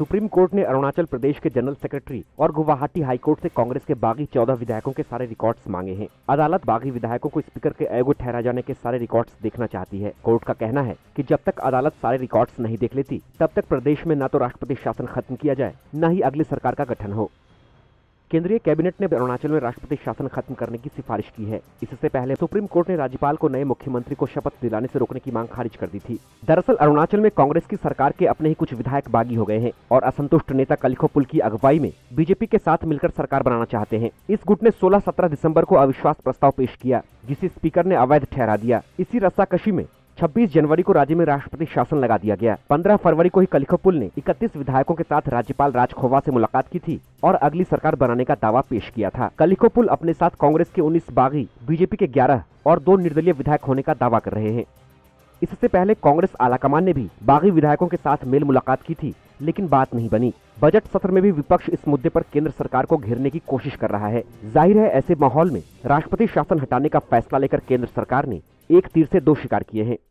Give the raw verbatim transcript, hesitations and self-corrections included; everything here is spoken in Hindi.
सुप्रीम कोर्ट ने अरुणाचल प्रदेश के जनरल सेक्रेटरी और गुवाहाटी हाईकोर्ट से कांग्रेस के बागी चौदह विधायकों के सारे रिकॉर्ड्स मांगे हैं। अदालत बागी विधायकों को स्पीकर के अयोग्य ठहरा जाने के सारे रिकॉर्ड्स देखना चाहती है। कोर्ट का कहना है कि जब तक अदालत सारे रिकॉर्ड्स नहीं देख लेती तब तक प्रदेश में न तो राष्ट्रपति शासन खत्म किया जाए न ही अगली सरकार का गठन हो। केंद्रीय कैबिनेट ने अरुणाचल में राष्ट्रपति शासन खत्म करने की सिफारिश की है। इससे पहले सुप्रीम कोर्ट ने राज्यपाल को नए मुख्यमंत्री को शपथ दिलाने से रोकने की मांग खारिज कर दी थी। दरअसल अरुणाचल में कांग्रेस की सरकार के अपने ही कुछ विधायक बागी हो गए हैं और असंतुष्ट नेता कलिखो पुल की अगुवाई में बीजेपी के साथ मिलकर सरकार बनाना चाहते हैं। इस गुट ने सोलह सत्रह दिसंबर को अविश्वास प्रस्ताव पेश किया, जिसे स्पीकर ने अवैध ठहरा दिया। इसी रस्साकशी में छब्बीस जनवरी को राज्य में राष्ट्रपति शासन लगा दिया गया। पंद्रह फरवरी को ही कलिखो पुल ने इकतीस विधायकों के साथ राज्यपाल राजखोवा से मुलाकात की थी और अगली सरकार बनाने का दावा पेश किया था। कलिखो पुल अपने साथ कांग्रेस के उन्नीस बागी, बीजेपी के ग्यारह और दो निर्दलीय विधायक होने का दावा कर रहे हैं। इससे पहले कांग्रेस आलाकमान ने भी बागी विधायकों के साथ मेल मुलाकात की थी, लेकिन बात नहीं बनी। बजट सत्र में भी विपक्ष इस मुद्दे पर केंद्र सरकार को घेरने की कोशिश कर रहा है। जाहिर है ऐसे माहौल में राष्ट्रपति शासन हटाने का फैसला लेकर केंद्र सरकार ने एक तीर से दो शिकार किए हैं।